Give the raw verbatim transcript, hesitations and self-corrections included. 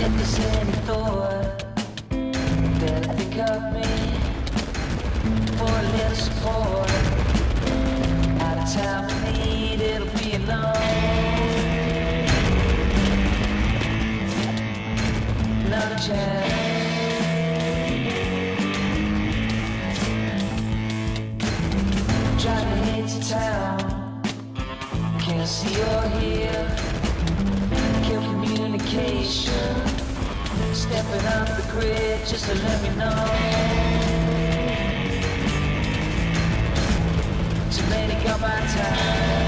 there's any thought that think of me for a little support, out of time I need, it'll be alone. Another chance. Trying to head to town, can't see you're here. Kill communication, stepping up the grid just to let me know. Too many got my time.